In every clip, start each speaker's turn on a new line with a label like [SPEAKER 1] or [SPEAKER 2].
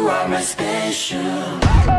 [SPEAKER 1] are my special.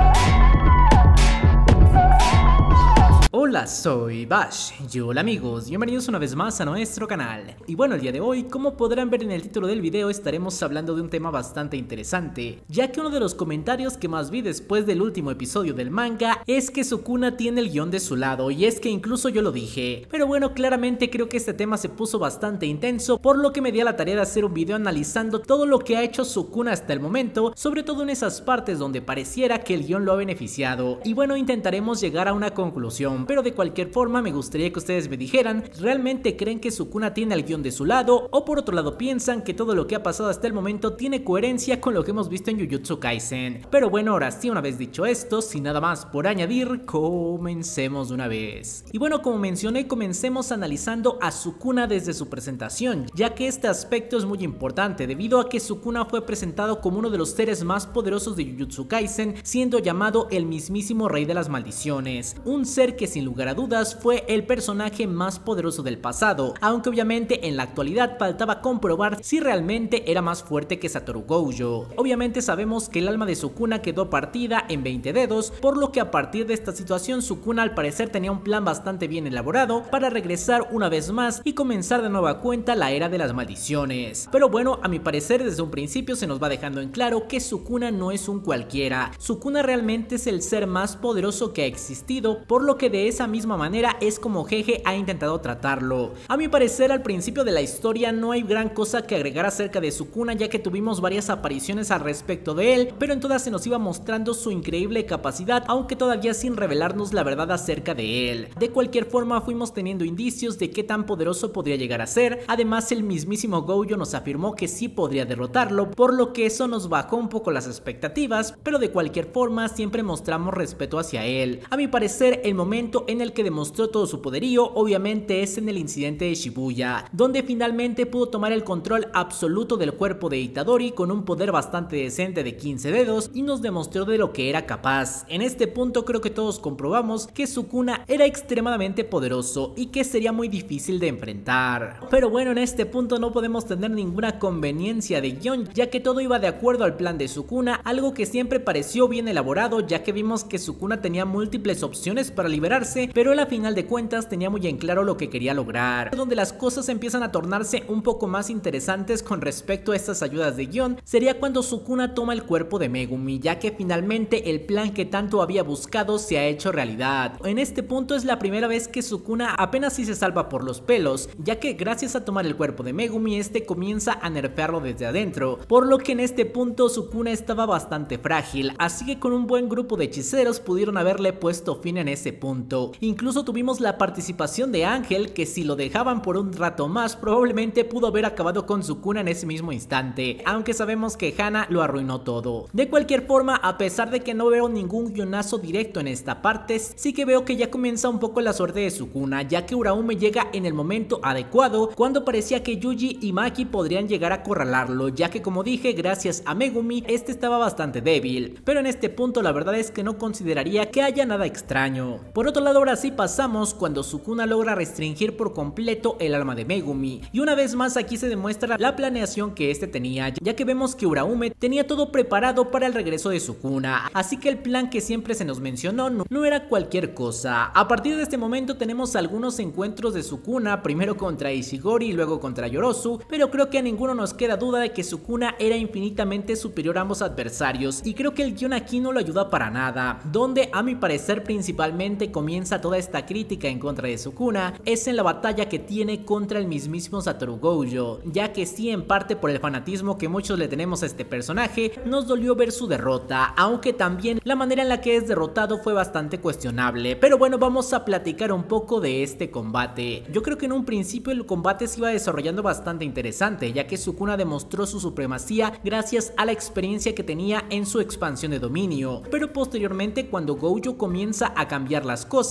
[SPEAKER 2] Hola, soy Bash, y hola amigos, bienvenidos una vez más a nuestro canal. Y bueno, el día de hoy, como podrán ver en el título del video, estaremos hablando de un tema bastante interesante, ya que uno de los comentarios que más vi después del último episodio del manga es que Sukuna tiene el guión de su lado, y es que incluso yo lo dije. Pero bueno, claramente creo que este tema se puso bastante intenso, por lo que me di a la tarea de hacer un video analizando todo lo que ha hecho Sukuna hasta el momento, sobre todo en esas partes donde pareciera que el guión lo ha beneficiado. Y bueno, intentaremos llegar a una conclusión, pero de cualquier forma me gustaría que ustedes me dijeran, ¿realmente creen que Sukuna tiene el guión de su lado? O por otro lado piensan que todo lo que ha pasado hasta el momento tiene coherencia con lo que hemos visto en Jujutsu Kaisen. Pero bueno, ahora sí, una vez dicho esto, sin nada más por añadir, comencemos de una vez. Y bueno, como mencioné, comencemos analizando a Sukuna desde su presentación, ya que este aspecto es muy importante debido a que Sukuna fue presentado como uno de los seres más poderosos de Jujutsu Kaisen, siendo llamado el mismísimo rey de las maldiciones, un ser que sin lugar a dudas fue el personaje más poderoso del pasado, aunque obviamente en la actualidad faltaba comprobar si realmente era más fuerte que Satoru Gojo. Obviamente sabemos que el alma de Sukuna quedó partida en 20 dedos, por lo que a partir de esta situación Sukuna al parecer tenía un plan bastante bien elaborado para regresar una vez más y comenzar de nueva cuenta la era de las maldiciones. Pero bueno, a mi parecer desde un principio se nos va dejando en claro que Sukuna no es un cualquiera. Sukuna realmente es el ser más poderoso que ha existido, por lo que de esa misma manera es como Jeje ha intentado tratarlo. A mi parecer al principio de la historia no hay gran cosa que agregar acerca de Sukuna, ya que tuvimos varias apariciones al respecto de él, pero en todas se nos iba mostrando su increíble capacidad, aunque todavía sin revelarnos la verdad acerca de él. De cualquier forma fuimos teniendo indicios de qué tan poderoso podría llegar a ser. Además el mismísimo Gojo nos afirmó que sí podría derrotarlo, por lo que eso nos bajó un poco las expectativas, pero de cualquier forma siempre mostramos respeto hacia él. A mi parecer el momento en el que demostró todo su poderío obviamente es en el incidente de Shibuya, donde finalmente pudo tomar el control absoluto del cuerpo de Itadori con un poder bastante decente de 15 dedos y nos demostró de lo que era capaz. En este punto creo que todos comprobamos que Sukuna era extremadamente poderoso y que sería muy difícil de enfrentar. Pero bueno, en este punto no podemos tener ninguna conveniencia de guión, ya que todo iba de acuerdo al plan de Sukuna, algo que siempre pareció bien elaborado, ya que vimos que Sukuna tenía múltiples opciones para liberarse, pero él a final de cuentas tenía muy en claro lo que quería lograr. Donde las cosas empiezan a tornarse un poco más interesantes con respecto a estas ayudas de guión sería cuando Sukuna toma el cuerpo de Megumi, ya que finalmente el plan que tanto había buscado se ha hecho realidad. En este punto es la primera vez que Sukuna apenas si se salva por los pelos, ya que gracias a tomar el cuerpo de Megumi este comienza a nerfearlo desde adentro, por lo que en este punto Sukuna estaba bastante frágil, así que con un buen grupo de hechiceros pudieron haberle puesto fin en ese punto. Incluso tuvimos la participación de Ángel, que si lo dejaban por un rato más probablemente pudo haber acabado con Sukuna en ese mismo instante, aunque sabemos que Hana lo arruinó todo. De cualquier forma, a pesar de que no veo ningún guionazo directo en esta parte, sí que veo que ya comienza un poco la suerte de Sukuna, ya que Uraume llega en el momento adecuado, cuando parecía que Yuji y Maki podrían llegar a acorralarlo, ya que como dije, gracias a Megumi este estaba bastante débil, pero en este punto la verdad es que no consideraría que haya nada extraño. Por otro lado, ahora sí pasamos cuando Sukuna logra restringir por completo el alma de Megumi, y una vez más aquí se demuestra la planeación que este tenía, ya que vemos que Uraume tenía todo preparado para el regreso de Sukuna, así que el plan que siempre se nos mencionó no era cualquier cosa. A partir de este momento tenemos algunos encuentros de Sukuna, primero contra Ishigori y luego contra Yorozu, pero creo que a ninguno nos queda duda de que Sukuna era infinitamente superior a ambos adversarios, y creo que el guión aquí no lo ayuda para nada. Donde a mi parecer principalmente comienza toda esta crítica en contra de Sukuna es en la batalla que tiene contra el mismísimo Satoru Gojo, ya que sí, en parte por el fanatismo que muchos le tenemos a este personaje, nos dolió ver su derrota, aunque también la manera en la que es derrotado fue bastante cuestionable. Pero bueno, vamos a platicar un poco de este combate. Yo creo que en un principio el combate se iba desarrollando bastante interesante, ya que Sukuna demostró su supremacía gracias a la experiencia que tenía en su expansión de dominio, pero posteriormente cuando Gojo comienza a cambiar las cosas,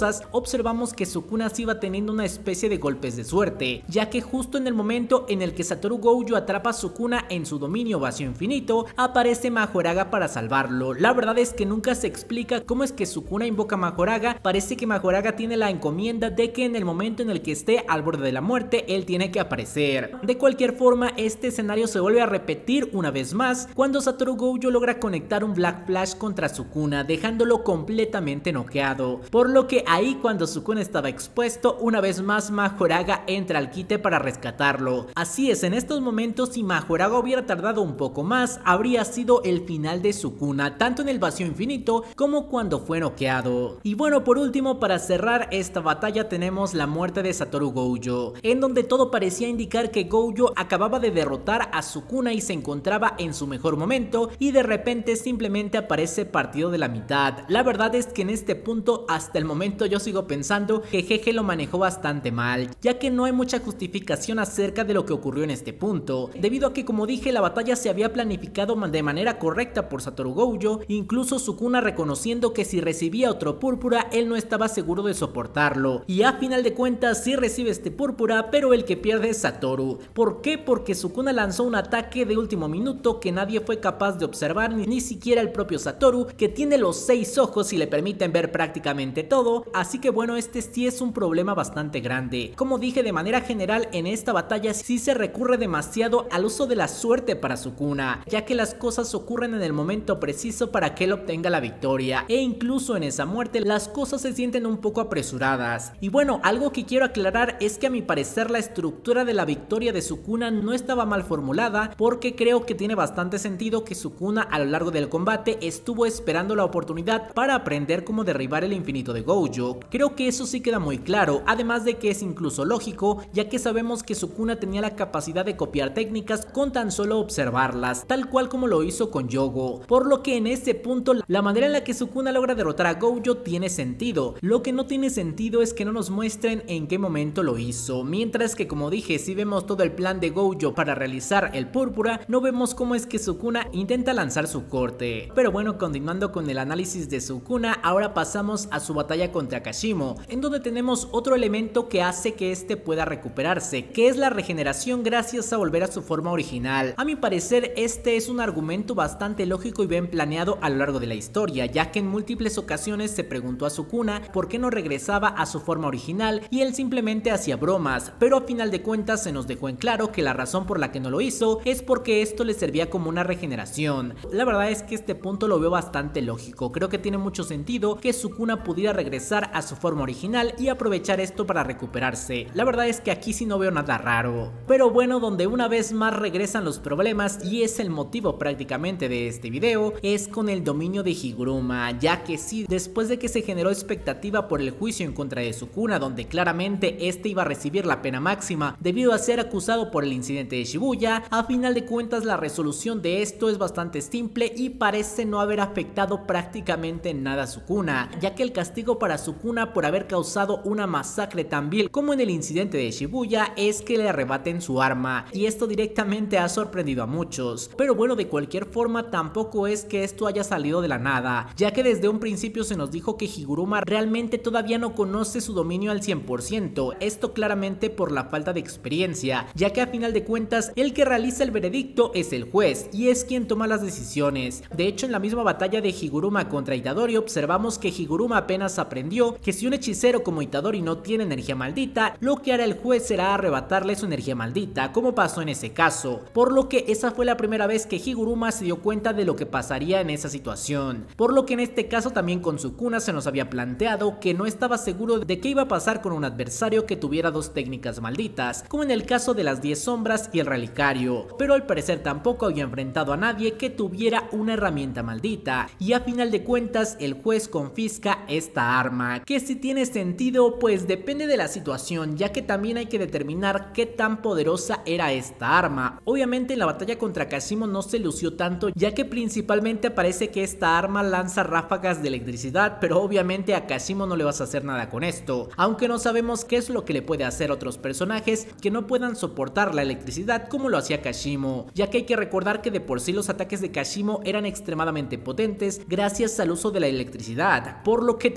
[SPEAKER 2] poderosas, observamos que Sukuna sí iba teniendo una especie de golpes de suerte, ya que justo en el momento en el que Satoru Gojo atrapa a Sukuna en su dominio vacío infinito, aparece Majoraga para salvarlo. La verdad es que nunca se explica cómo es que Sukuna invoca a Majoraga. Parece que Majoraga tiene la encomienda de que en el momento en el que esté al borde de la muerte, él tiene que aparecer. De cualquier forma, este escenario se vuelve a repetir una vez más cuando Satoru Gojo logra conectar un Black Flash contra Sukuna, dejándolo completamente noqueado, por lo que ahí cuando Sukuna estaba expuesto, una vez más Majoraga entra al quite para rescatarlo. Así es, en estos momentos si Majoraga hubiera tardado un poco más, habría sido el final de Sukuna, tanto en el vacío infinito como cuando fue noqueado. Y bueno, por último, para cerrar esta batalla tenemos la muerte de Satoru Gojo, en donde todo parecía indicar que Gojo acababa de derrotar a Sukuna y se encontraba en su mejor momento, y de repente simplemente aparece partido de la mitad. La verdad es que en este punto hasta el momento yo sigo pensando que Jeje lo manejó bastante mal, ya que no hay mucha justificación acerca de lo que ocurrió en este punto, debido a que, como dije, la batalla se había planificado de manera correcta por Satoru Gojo, incluso Sukuna reconociendo que si recibía otro púrpura él no estaba seguro de soportarlo, y a final de cuentas sí recibe este púrpura, pero el que pierde es Satoru. ¿Por qué? Porque Sukuna lanzó un ataque de último minuto que nadie fue capaz de observar, ni siquiera el propio Satoru, que tiene los 6 ojos y le permiten ver prácticamente todo, así que bueno, este sí es un problema bastante grande. Como dije, de manera general en esta batalla sí se recurre demasiado al uso de la suerte para Sukuna, ya que las cosas ocurren en el momento preciso para que él obtenga la victoria, e incluso en esa muerte las cosas se sienten un poco apresuradas. Y bueno, algo que quiero aclarar es que a mi parecer la estructura de la victoria de Sukuna no estaba mal formulada, porque creo que tiene bastante sentido que Sukuna a lo largo del combate estuvo esperando la oportunidad para aprender cómo derribar el infinito de Gojo. Creo que eso sí queda muy claro, además de que es incluso lógico, ya que sabemos que Sukuna tenía la capacidad de copiar técnicas con tan solo observarlas, tal cual como lo hizo con Yogo, por lo que en ese punto la manera en la que Sukuna logra derrotar a Gojo tiene sentido. Lo que no tiene sentido es que no nos muestren en qué momento lo hizo, mientras que, como dije, si vemos todo el plan de Gojo para realizar el púrpura, no vemos cómo es que Sukuna intenta lanzar su corte. Pero bueno, continuando con el análisis de Sukuna, ahora pasamos a su batalla contra Kashimo, en donde tenemos otro elemento que hace que este pueda recuperarse, que es la regeneración gracias a volver a su forma original. A mi parecer este es un argumento bastante lógico y bien planeado a lo largo de la historia, ya que en múltiples ocasiones se preguntó a Sukuna por qué no regresaba a su forma original y él simplemente hacía bromas, pero a final de cuentas se nos dejó en claro que la razón por la que no lo hizo es porque esto le servía como una regeneración. La verdad es que este punto lo veo bastante lógico, creo que tiene mucho sentido que Sukuna pudiera regresar a su forma original y aprovechar esto para recuperarse. La verdad es que aquí sí no veo nada raro. Pero bueno, donde una vez más regresan los problemas, y es el motivo prácticamente de este video, es con el dominio de Higuruma, ya que sí, después de que se generó expectativa por el juicio en contra de Sukuna, donde claramente este iba a recibir la pena máxima debido a ser acusado por el incidente de Shibuya, a final de cuentas la resolución de esto es bastante simple y parece no haber afectado prácticamente en nada a Sukuna, ya que el castigo para Sukuna por haber causado una masacre tan vil como en el incidente de Shibuya es que le arrebaten su arma, y esto directamente ha sorprendido a muchos. Pero bueno, de cualquier forma tampoco es que esto haya salido de la nada, ya que desde un principio se nos dijo que Higuruma realmente todavía no conoce su dominio al 100%, esto claramente por la falta de experiencia, ya que a final de cuentas el que realiza el veredicto es el juez y es quien toma las decisiones. De hecho, en la misma batalla de Higuruma contra Itadori observamos que Higuruma apenas aprendió que si un hechicero como Itadori no tiene energía maldita, lo que hará el juez será arrebatarle su energía maldita, como pasó en ese caso, por lo que esa fue la primera vez que Higuruma se dio cuenta de lo que pasaría en esa situación, por lo que en este caso también con Sukuna se nos había planteado que no estaba seguro de qué iba a pasar con un adversario que tuviera dos técnicas malditas, como en el caso de las 10 sombras y el relicario, pero al parecer tampoco había enfrentado a nadie que tuviera una herramienta maldita, y a final de cuentas el juez confisca esta arma, que si tiene sentido pues depende de la situación, ya que también hay que determinar qué tan poderosa era esta arma. Obviamente en la batalla contra Kashimo no se lució tanto, ya que principalmente parece que esta arma lanza ráfagas de electricidad, pero obviamente a Kashimo no le vas a hacer nada con esto, aunque no sabemos qué es lo que le puede hacer a otros personajes que no puedan soportar la electricidad como lo hacía Kashimo, ya que hay que recordar que de por sí los ataques de Kashimo eran extremadamente potentes gracias al uso de la electricidad, por lo que también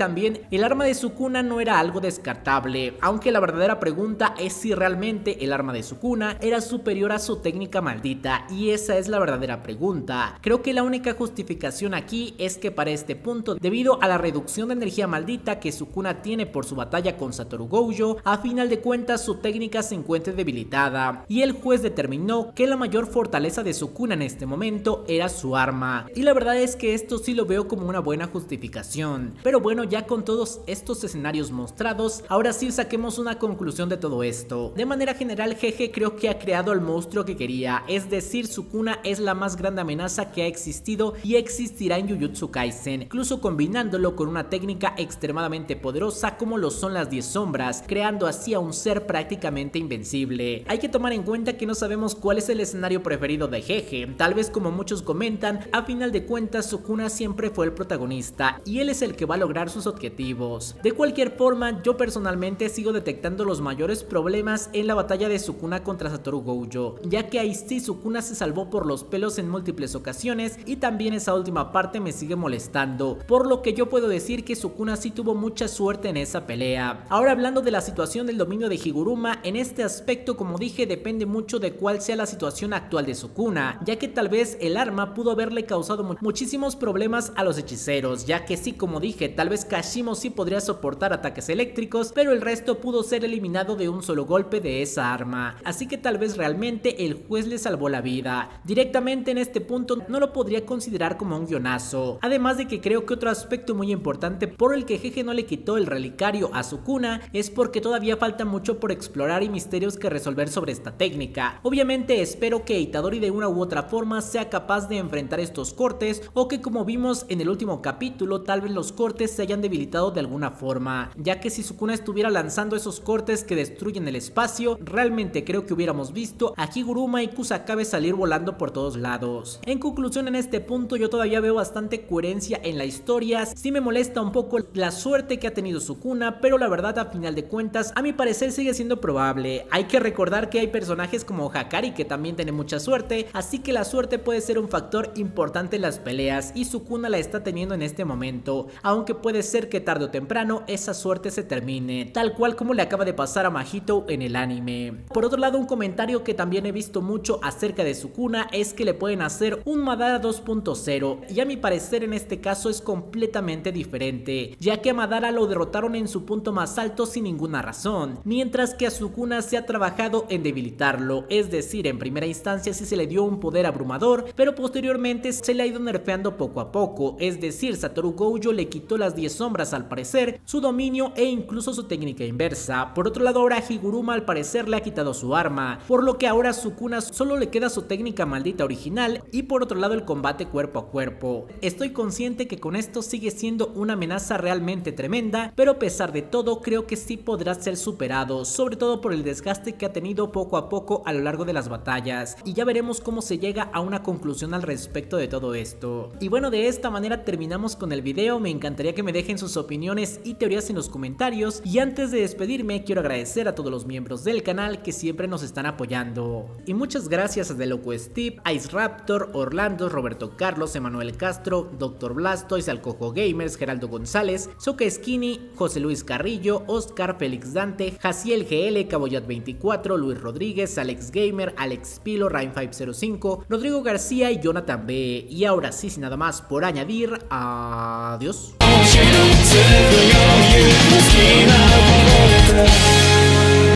[SPEAKER 2] el arma de Sukuna no era algo descartable, aunque la verdadera pregunta es si realmente el arma de Sukuna era superior a su técnica maldita, y esa es la verdadera pregunta. Creo que la única justificación aquí es que para este punto, debido a la reducción de energía maldita que Sukuna tiene por su batalla con Satoru Gojo, a final de cuentas su técnica se encuentra debilitada, y el juez determinó que la mayor fortaleza de Sukuna en este momento era su arma, y la verdad es que esto sí lo veo como una buena justificación. Pero bueno, ya con todos estos escenarios mostrados, ahora sí saquemos una conclusión de todo esto. De manera general, GG creo que ha creado el monstruo que quería, es decir, Sukuna es la más grande amenaza que ha existido y existirá en Jujutsu Kaisen, incluso combinándolo con una técnica extremadamente poderosa como lo son las 10 sombras, creando así a un ser prácticamente invencible. Hay que tomar en cuenta que no sabemos cuál es el escenario preferido de GG, tal vez como muchos comentan, a final de cuentas Sukuna siempre fue el protagonista y él es el que va a lograr sus objetivos. De cualquier forma, yo personalmente sigo detectando los mayores problemas en la batalla de Sukuna contra Satoru Gojo, ya que ahí sí Sukuna se salvó por los pelos en múltiples ocasiones y también esa última parte me sigue molestando, por lo que yo puedo decir que Sukuna sí tuvo mucha suerte en esa pelea. Ahora hablando de la situación del dominio de Higuruma, en este aspecto como dije depende mucho de cuál sea la situación actual de Sukuna, ya que tal vez el arma pudo haberle causado muchísimos problemas a los hechiceros, ya que sí, como dije, tal vez Kashimo sí podría soportar ataques eléctricos, pero el resto pudo ser eliminado de un solo golpe de esa arma, así que tal vez realmente el juez le salvó la vida. Directamente en este punto no lo podría considerar como un guionazo, además de que creo que otro aspecto muy importante por el que GG no le quitó el relicario a Sukuna es porque todavía falta mucho por explorar y misterios que resolver sobre esta técnica. Obviamente espero que Itadori de una u otra forma sea capaz de enfrentar estos cortes, o que como vimos en el último capítulo tal vez los cortes se hayan debilitado de alguna forma, ya que si Sukuna estuviera lanzando esos cortes que destruyen el espacio, realmente creo que hubiéramos visto a Higuruma y Kusakabe salir volando por todos lados. En conclusión, en este punto yo todavía veo bastante coherencia en la historia. Sí me molesta un poco la suerte que ha tenido Sukuna, pero la verdad a final de cuentas a mi parecer sigue siendo probable. Hay que recordar que hay personajes como Hakari que también tiene mucha suerte, así que la suerte puede ser un factor importante en las peleas y Sukuna la está teniendo en este momento, aunque puede ser que tarde o temprano esa suerte se termine, tal cual como le acaba de pasar a Mahito en el anime. Por otro lado, un comentario que también he visto mucho acerca de Sukuna es que le pueden hacer un Madara 2.0, y a mi parecer en este caso es completamente diferente, ya que a Madara lo derrotaron en su punto más alto sin ninguna razón, mientras que a Sukuna se ha trabajado en debilitarlo, es decir, en primera instancia sí se le dio un poder abrumador, pero posteriormente se le ha ido nerfeando poco a poco, es decir, Satoru Gojo le quitó las 10 sombras al parecer, su dominio e incluso su técnica inversa. Por otro lado, ahora Higuruma al parecer le ha quitado su arma, por lo que ahora a Sukuna solo le queda su técnica maldita original y por otro lado el combate cuerpo a cuerpo. Estoy consciente que con esto sigue siendo una amenaza realmente tremenda, pero a pesar de todo creo que sí podrá ser superado, sobre todo por el desgaste que ha tenido poco a poco a lo largo de las batallas, y ya veremos cómo se llega a una conclusión al respecto de todo esto. Y bueno, de esta manera terminamos con el video. Me encantaría que me dejen sus opiniones y teorías en los comentarios, y antes de despedirme quiero agradecer a todos los miembros del canal que siempre nos están apoyando, y muchas gracias a Deloco Steve, Ice Raptor, Orlando, Roberto Carlos, Emanuel Castro, Dr. Blastoise, Alcojo Gamers, Geraldo González, Soca Skinny, José Luis Carrillo, Oscar, Félix Dante, Jaciel GL, Caboyat 24, Luis Rodríguez, Alex Gamer, Alex Pilo, Rain505, Rodrigo García y Jonathan B. Y ahora sí, sin nada más por añadir, adiós.